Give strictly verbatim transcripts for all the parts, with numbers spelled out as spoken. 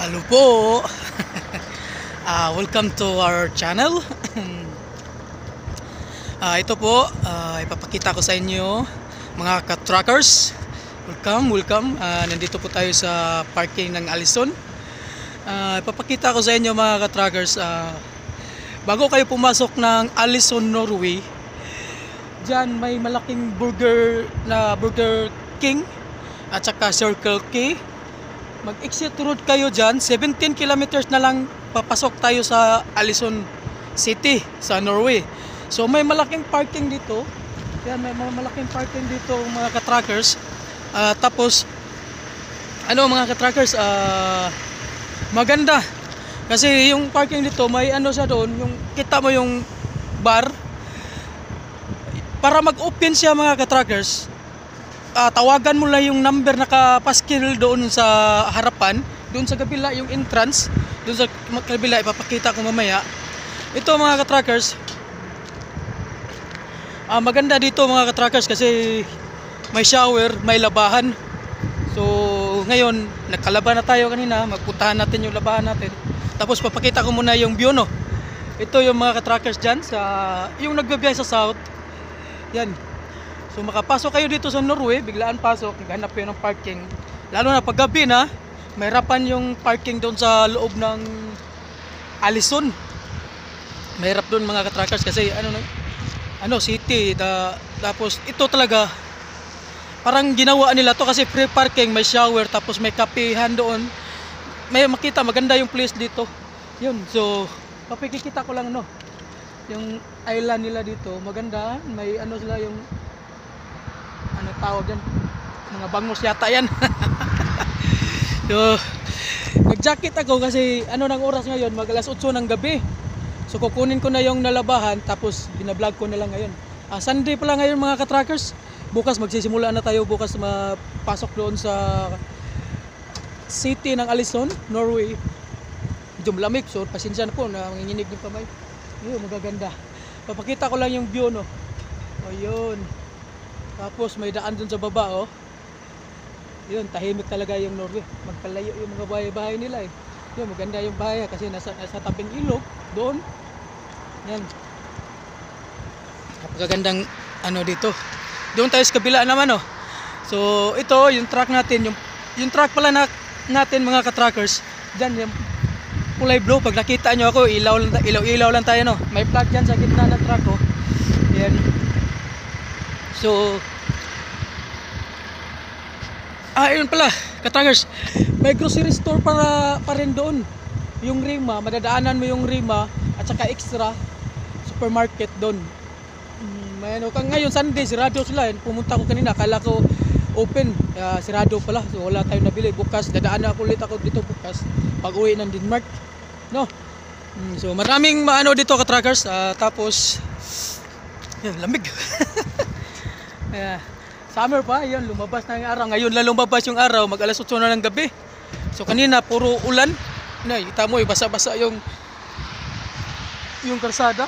Hello po. uh, welcome to our channel. uh, ito po, uh, ipapakita ko sa inyo mga ka-truckers. Welcome, welcome. Uh, nandito po tayo sa parking ng Alesund. Uh, ipapakita ko sa inyo mga ka-truckers. Uh, bago kayo pumasok ng Alesund Norway, dyan may malaking burger na Burger King at saka Circle K. Mag-exit road kayo dyan, seventeen kilometers na lang papasok tayo sa Alesund City sa Norway. So may malaking parking dito. Yan, may mga malaking parking dito mga ka-truckers. Uh, tapos ano mga ka-truckers, uh, maganda kasi yung parking dito may ano sa doon, yung kita mo yung bar. Para mag-open siya mga ka-truckers, Uh, tawagan mo lang yung number nakapaskil doon sa harapan, doon sa kabila yung entrance, doon sa kabila ipapakita ko mamaya. Ito mga ka-truckers, uh, maganda dito mga ka-truckers kasi may shower, may labahan. So ngayon nagkalaban na tayo kanina, magpuntahan natin yung labahan natin. Tapos papakita ko muna yung view, no. Ito yung mga ka-truckers dyan sa yung nagbibiyahe sa south. Yan. So makapasok kayo dito sa Norway, biglaan pasok, naghanap kayo ng parking. Lalo na pag gabi na, may harapan yung parking doon sa loob ng Alesund. May harap doon mga ka-truckers kasi ano ano city, da, tapos ito talaga parang ginawa nila to kasi free parking, may shower, tapos may kapehan doon. May makita maganda yung place dito. Yun, so papikikita ko lang no. Yung island nila dito, maganda, may ano sila yung ano tawag yan, mga bangos yata yan. So nag-jacket ako kasi ano ng oras ngayon, mag alas otso ng gabi. So kukunin ko na yung nalabahan, tapos binablog ko na lang ngayon. ah, Sunday pala ngayon mga ka-truckers. Bukas magsisimula na tayo, bukas mapasok doon sa city ng Alesund, Norway. Medyo malamig, so pasensya na po na manginginig ng kamay. Yun, magaganda. Papakita ko lang yung view, no. O yun. Tapos may daan dun sa baba, oh. Yun, tahimik talaga yung Norway. Magkalayo yung mga bahay-bahay nila eh. Yun, maganda yung bahay kasi nasa, nasa tabing ilog doon. Yan. Napakagandang ano dito. Doon tayo sa kabila naman, oh. So ito yung truck natin, yung yung truck pala na, natin mga ka-truckers. Diyan yung kulay blue, pag nakita nyo ako, ilaw lang, ilaw, ilaw lang tayo, no. May plug dyan sa gitna ng truck, oh. Yan. So ah, yun pala, ka-truckers, may grocery store para pa rin doon. Yung Rima, madadaanan mo yung Rima at saka extra supermarket doon. Hmm, may ano, ngayon Sunday, sirado sila. Pumunta ko kanina, akala ko open, uh, sirado pala. So wala tayong nabili. Bukas, dadaanan ako ulit ako dito bukas pag uwi ng Denmark, no? Hmm, so maraming maano dito ka-truckers. Uh, tapos yan, lamig. Yeah. Summer pa, yun, lumabas na yung araw. Ngayon lang lumabas yung araw, mag alas otso na ng gabi. So kanina puro ulan. Na, kita mo, basa-basa yung yung kalsada.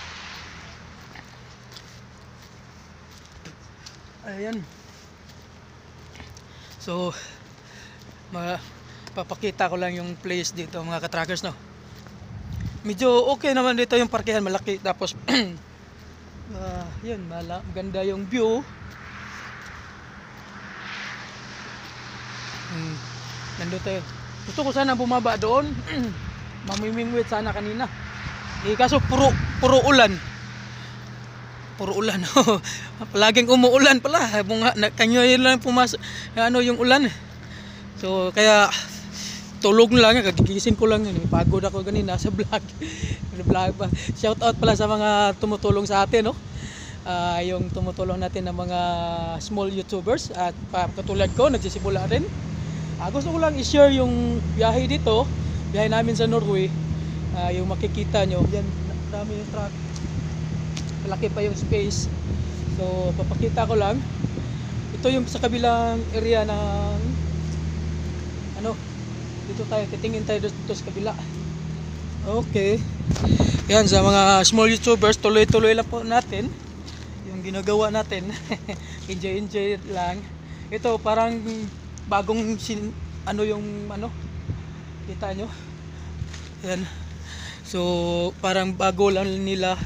Ayan. So papakita ko lang yung place dito mga ka-truckers, no. Medyo okay naman dito yung parkihan, malaki. Tapos uh, yun, maganda yung view. Hmm, nandun tayo. Gusto ko sana bumaba doon. Mamimingwit sana kanina. Eh kaso puro, puro ulan. Puro ulan. Palaging umuulan pala. Kanyo yun lang pumasok. Ano yung ulan. So kaya tulog lang. Kagigising ko lang. Pagod ako kanina sa vlog. Vlog pa. Shout out pala sa mga tumutulong sa atin, no? Uh, yung tumutulong natin ng mga small YouTubers. At katulad ko, nagsisimula rin. Uh, gusto ko lang i-share yung biyahe dito, biyahe namin sa Norway. Uh, yung makikita nyo, yan, dami yung truck, malaki pa yung space. So papakita ko lang. Ito yung sa kabilang area ng ano, dito tayo, titingin tayo dito sa kabila. Okay, yan, sa mga small YouTubers, tuloy-tuloy lang po natin yung ginagawa natin. Enjoy enjoy lang. Ito parang bagong sin, ano yung ano Kita nyo? Yan. So parang bago lang nila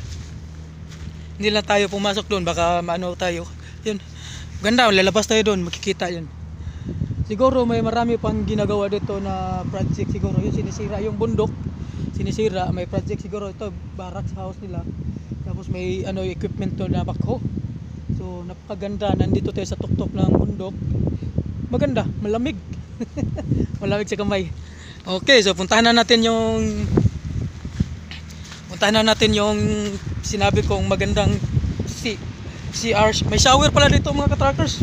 nila tayo pumasok doon, baka maano tayo. Yun. Ganda, lalabas tayo doon, makikita yun. Siguro may marami pang ginagawa dito na project siguro. Yung sinisira yung bundok. Sinisira, may project siguro ito, barracks house nila. Tapos may ano equipment to na backhoe. So napakaganda, nandito tayo sa tuktok ng bundok. Maganda, malamig. Malamig sa kamay. Okay, so puntahan na natin yung puntahan na natin yung sinabi kong magandang C, C R. May shower pala dito mga ka-trackers.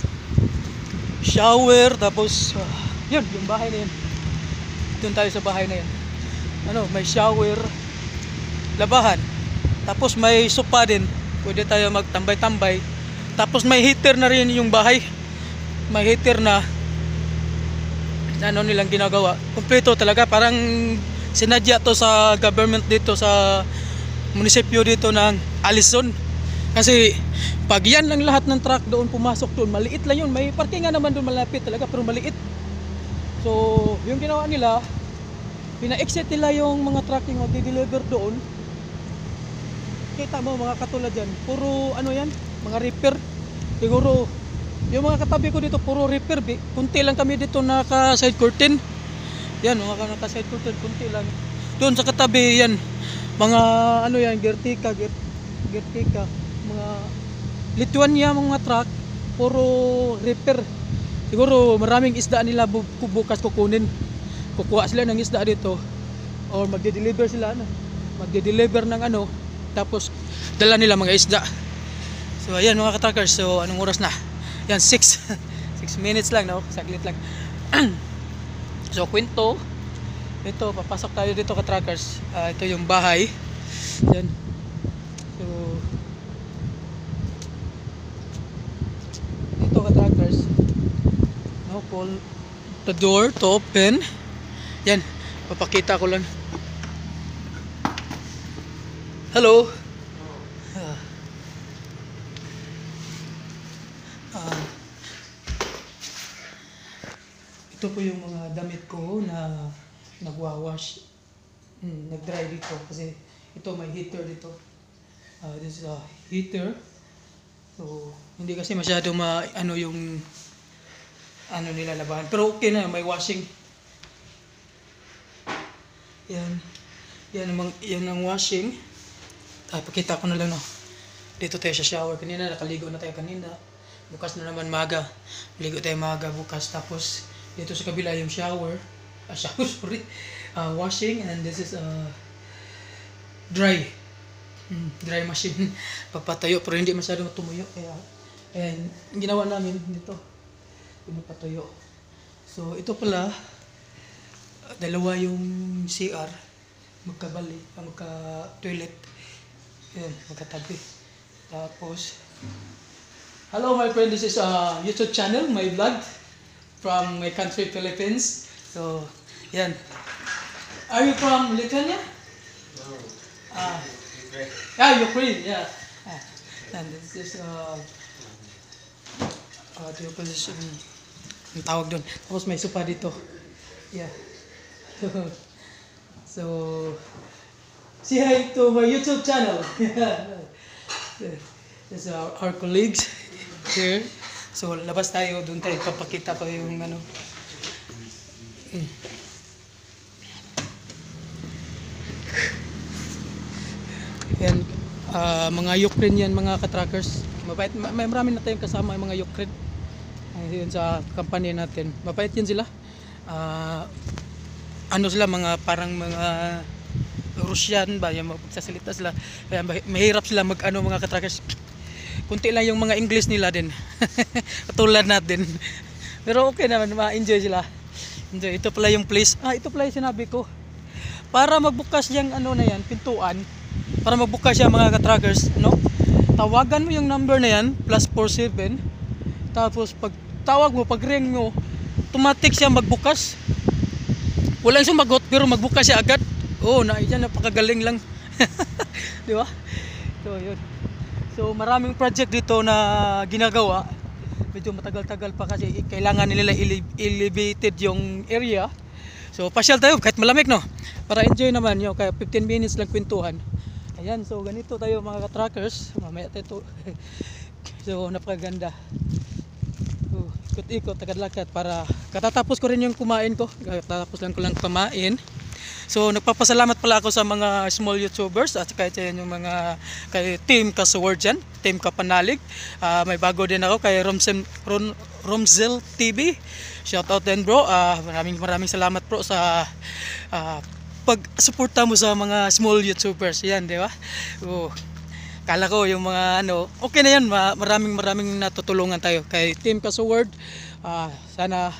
Shower, tapos uh, yun, yung bahay na yun. Doon tayo sa bahay na yun. Ano, may shower, labahan. Tapos may sopa din. Pwede tayo magtambay-tambay. Tapos may heater na rin yung bahay. May heater na ano nilang ginagawa. Kompleto talaga, parang sinadya to sa government dito sa munisipyo dito ng Alesund. Kasi pag yan lang lahat ng truck doon pumasok doon, maliit lang yun. May parkingan naman doon malapit talaga pero maliit. So yung ginawa nila, pina-exit nila yung mga truck yung magdi-deliver doon. Kita mo mga katulad yan, puro ano yan, mga repair. Siguro yung mga katabi ko dito puro repair. Kunti lang kami dito naka side curtain. Yan, mga naka side curtain, kunti lang. Doon sa katabi yan, mga ano yan, Gertika, Gertika, mga Lithuania mga truck, puro repair. Siguro maraming isda nila bu bukas kukunin. Kukuha sila ng isda dito or magde-deliver sila ano, magde-deliver ng ano, tapos dala nila mga isda. So ayan mga ka-trackers, so anong oras na? Yan, six minutes lang, no? Saglit lang. So kwento, ito papasok tayo dito ka-trackers. Uh, ito yung bahay. Yan. So ito ka-trackers, no, pull the door to open. Yan, papakita ko lang. Hello. Uh, uh, ito po yung mga damit ko na nagwawash, hmm, nag-dry dito kasi ito may heater dito. Uh, this is a heater. So hindi kasi masyado ma ano yung ano nila labahan, pero okay na, may washing. Yan. Yan ang, yan ang washing. Ay, pakita ko na lang, no. Dito tayo sa shower. Kanina nakaligo na tayo kanina. Bukas na naman maga. Ligo tayo maga bukas. Tapos dito sa kabila yung shower. Ah, shower, sorry. Uh, washing, and this is uh, dry. Hmm, dry machine. Papatayo pero hindi masyadong tumuyo. Kaya and ginawa namin dito. Pinapatuyo. So ito pala, dalawa yung C R, magkabali, magka-toilet. Yan, magkatabi. Tapos, hello my friend, this is a YouTube channel, my vlog from my country, Philippines. So, yan. Are you from Lithuania? No. Ah, Ukraine. yeah, Ukraine, yeah. Ah, and this is uh, uh, the opposition, ang tawag doon. Tapos may sopa dito. Yeah. So, say hi to my YouTube channel. This is our, our colleagues here. So, labas tayo, doon tayo papakita ko yung ano. Mm. Yan, uh, mga Ukrainian, mga ka-trackers. Mabait, may marami na tayong kasama yung mga Ukraine. Ayun sa company natin. Mabait yan sila. Uh, ano sila, mga parang mga Russian ba, yung magsasalita sila, kaya mahirap sila mag ano mga ka-trackers. Kunti lang yung mga English nila din. Katulad natin. Pero okay naman, ma-enjoy sila. Enjoy. Ito pala yung place. Ah, ito pala yung sinabi ko. Para magbukas yung ano na yan, pintuan, para magbukas siya mga ka-trackers, no? Tawagan mo yung number na yan, plus four seven. Tapos pag tawag mo, pag ring mo, automatic siya magbukas. Walang sumagot pero magbukas siya agad. Oh, na yan, napakagaling lang. Di ba? So, yun. So, maraming project dito na ginagawa. Medyo matagal-tagal pa kasi kailangan nila elevated yung area. So pasyal tayo kahit malamig, no, para enjoy naman yung kaya fifteen minutes lang kwentuhan. Ayan, so ganito tayo mga ka-trackers, mamaya tayo. So napakaganda. So, ikot-ikot, takad-lakad para katatapos ko rin yung kumain ko. Katatapos lang ko lang kumain. So nagpapasalamat pala ako sa mga small YouTubers at kahit yan yung mga kay Team Kasuward dyan, Team Kapanalig. Uh, may bago din ako kay Romsel, Rom, Romsel T V. Shout out din bro. Uh, maraming maraming salamat bro sa uh, pag-suporta mo sa mga small YouTubers. Yan, di ba? So, kala ko yung mga ano, okay na yan. Maraming maraming natutulungan tayo kay Team Kasuward. Uh, sana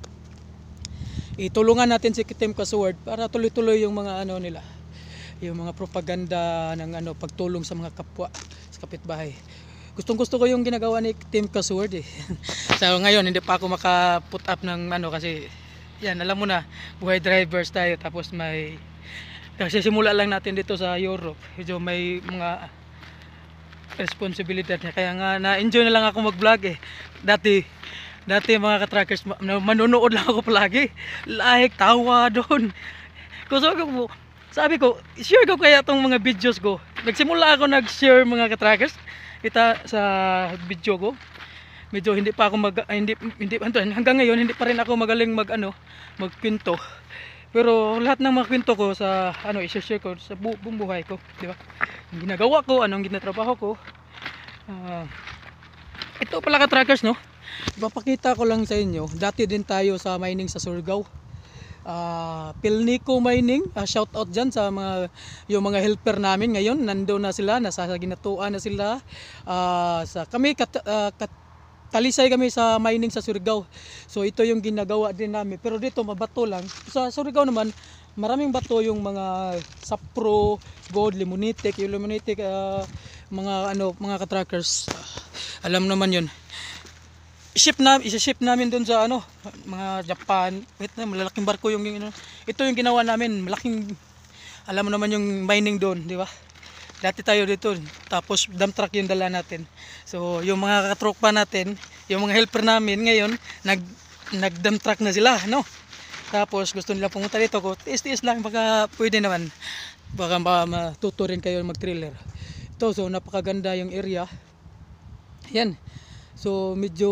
itulungan natin si Team Kasuward para tuloy-tuloy yung mga ano nila, yung mga propaganda ng ano pagtulong sa mga kapwa sa kapitbahay. Gustong-gusto ko yung ginagawa ni Team Kasuward eh. So ngayon hindi pa ako maka-put up ng ano kasi yan, alam mo na, buhay drivers tayo tapos may kasi simula lang natin dito sa Europe. Medyo may mga responsibilidad niya kaya nga na-enjoy na lang ako mag-vlog eh. Dati Dati mga ka-trackers, manonood lang ako palagi. Like, tawa doon. Sabi ko, sabi ko, share ko kaya itong mga videos ko. Nagsimula ako nag-share mga ka-trackers. Kita sa video ko. Medyo hindi pa ako mag, hindi, hindi, hanggang ngayon, hindi pa rin ako magaling mag, ano, magkwento. Pero lahat ng mga kwento ko sa, ano, i-share ko sa bu buong buhay ko. Di ba? Ang ginagawa ko, anong ginatrabaho ko. Uh, ito pala ka-trackers, no? Ipapakita ko lang sa inyo, dati din tayo sa mining sa Surigao. Uh, Pilnico Mining, uh, shout out dyan sa mga, yung mga helper namin ngayon, nandoon na sila, nasa ginatuan na sila. Uh, sa, kami, kat, uh, kat, talisay kami sa mining sa Surigao. So ito yung ginagawa din namin, pero dito mabato lang. Sa Surigao naman, maraming bato yung mga sapro, gold, limonitic, yung limonitic, uh, mga, ano, mga ka-trackers. Uh, alam naman yun. Ship na, isa-ship namin doon sa ano, mga Japan. Wait na, malalaking barko yung, yung ito yung ginawa namin, malaking, alam mo naman yung mining doon, di ba? Dati tayo dito, tapos dump truck yung dala natin. So, yung mga katropa natin, yung mga helper namin ngayon, nag nag dump truck na sila, no? Tapos gusto nila pumunta dito ko, tiis-tiis lang, baka pwede naman. Baka matuto rin kayo mag-trailer. Ito, so napakaganda yung area. Yan. So medyo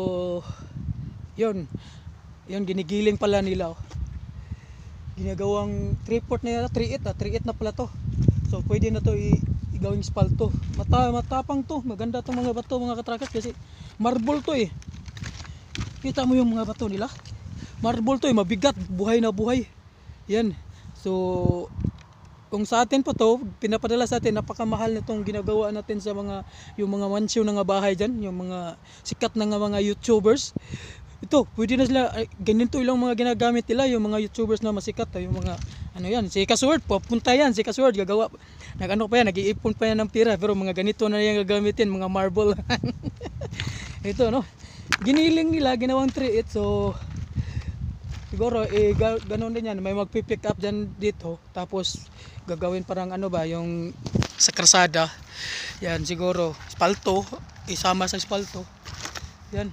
yun, yun ginigiling pala nila, oh. Ginagawang three port na yata, three eight ah, three eight na pala to. So pwede na to igawing spalto. Mata, matapang to, maganda tong mga bato mga katrackers kasi marble to eh. Kita mo yung mga bato nila, marble to eh, mabigat, buhay na buhay. Yan. So kung sa atin po to, pinapadala sa atin, napakamahal na itong ginagawa natin sa mga, yung mga mansyon na nga bahay dyan, yung mga sikat na nga mga YouTubers. Ito, pwede na sila, ganito ilang mga ginagamit nila, yung mga YouTubers na masikat, yung mga, ano yan, si Kasuward, papunta yan, si Kasuward, gagawa, nag-ano pa yan, nag-iipon pa yan ng pira, pero mga ganito na yung gagamitin, mga marble. Ito, no, giniling nila, ginawang three eight, so, siguro, eh, ganoon din yan, may magpipick up dyan dito, tapos, gagawin parang ano ba, yung sa karsada, yan, siguro, spalto, isama sa spalto, yan.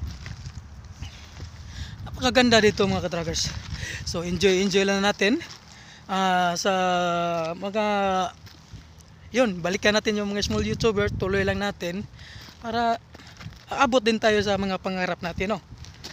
Napakaganda dito mga ka-trackers. So, enjoy, enjoy lang natin, uh, sa mga, yun, balikan natin yung mga small YouTuber, tuloy lang natin, para, aabot din tayo sa mga pangarap natin, no?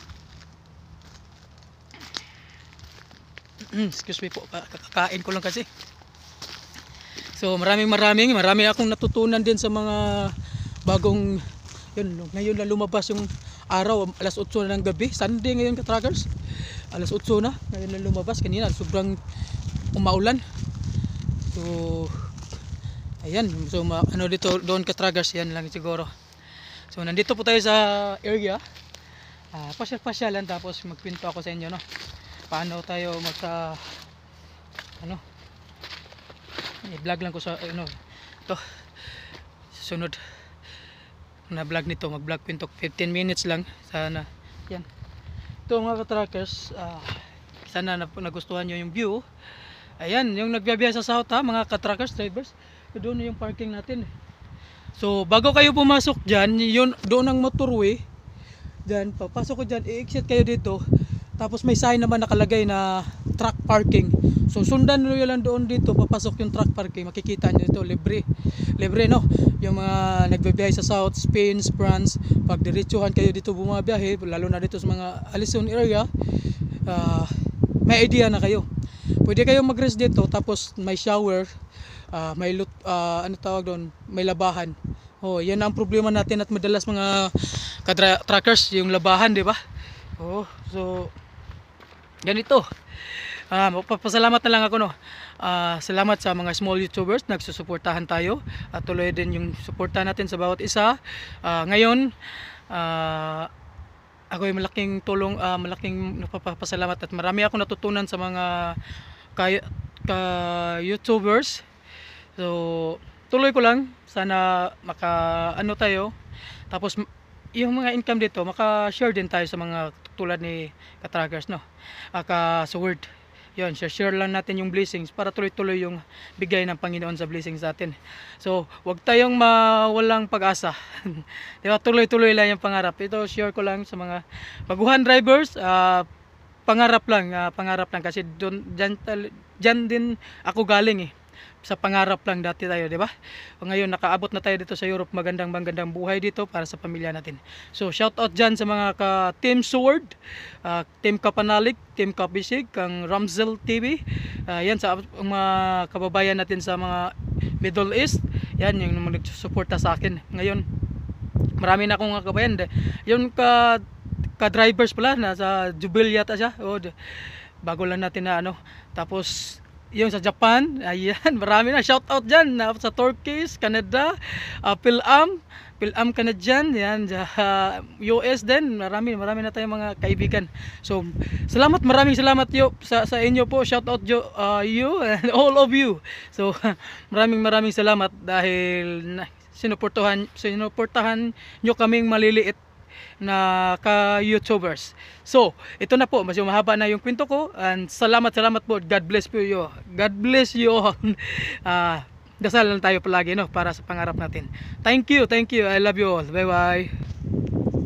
Excuse me po, kakakain ko lang kasi. So maraming maraming maraming akong natutunan din sa mga bagong, yun, ngayon na lumabas yung araw, alas otso na ng gabi, Sunday ngayon ka-trackers, alas otso na, ngayon na lumabas, kanina sobrang umaulan. So ayan, so ma, ano dito doon ka-trackers, yan lang siguro. So nandito po tayo sa area, uh, pasyal-pasyalan, tapos magpinto ako sa inyo, no, paano tayo magsa ano, i-vlog lang ko sa ano to, sunod na vlog nito, mag-vlog pintok fifteen minutes lang sana. Yan, ito mga ka-trackers, uh, sana na, nagustuhan nyo yung view. Ayan, yung nagbiyabiya sa south ha, mga ka-trackers, drivers, doon na yung parking natin. So bago kayo pumasok dyan, yun, doon ang motorway dyan, papasok ko dyan, i-exit kayo dito. Tapos may sign naman nakalagay na truck parking. So sundan niyo lang doon dito, papasok yung truck parking. Makikita niyo ito, libre. Libre no. Yung mga nagbibiyahe sa South, Spain, France, pag diretsuhan kayo dito bumabiyahe, lalo na dito sa mga Alesund area, uh, may idea na kayo. Pwede kayong mag-rest dito, tapos may shower, uh, may lut, uh, ano tawag doon, may labahan. Oh, yan ang problema natin at madalas mga ka-truckers, yung labahan, di ba? Oh, so ganito. Ah, magpapasalamat na lang ako no. Ah, salamat sa mga small YouTubers nagsusuportahan tayo at tuloy din yung suportahan natin sa bawat isa. Ah, ngayon, ah, ako ay malaking tulong, ah, malaking napapasalamat at marami akong natutunan sa mga ka, ka YouTubers. So, tuloy ko lang sana maka ano tayo. Tapos yung mga income dito, maka-share din tayo sa mga tulad ni ka-trackers no. Aka sa word. Yun, share lang natin yung blessings para tuloy-tuloy yung bigay ng Panginoon sa blessings natin. So, wag tayong mawalang pag-asa. Di ba? Tuloy-tuloy lang yung pangarap. Ito, share ko lang sa mga baguhan drivers. Uh, pangarap lang, uh, pangarap lang kasi doon dyan, dyan din ako galing eh. Sa pangarap lang dati tayo, di ba? Ngayon nakaabot na tayo dito sa Europe, magandang magandang buhay dito para sa pamilya natin. So shout out dyan sa mga ka Team Sword, uh, Team Kapanalik, Team Kapisig, kang Ramzel T V. Uh, yan sa mga kababayan natin sa mga Middle East. Yan yung nagsusuporta sa akin. Ngayon marami na akong kababayan. Yung ka ka-drivers pala nasa Jubil yata siya. Oh, bago lang natin na ano. Tapos yung sa Japan, ayan, marami na shout out dyan uh, sa Turkey, Canada, uh, Pilam, Pilam Canadian, yan, uh, U S din, marami, marami na tayong mga kaibigan. So, salamat, maraming salamat yo, sa, sa inyo po, shout out yo, uh, you and all of you. So, maraming maraming salamat dahil sinuportahan, sinuportahan nyo kaming maliliit na ka-YouTubers. So, ito na po, mas mahaba na yung kwento ko and salamat, salamat po. God bless po you. God bless you all. uh, dasal lang tayo palagi no, para sa pangarap natin. Thank you, thank you. I love you all. Bye bye.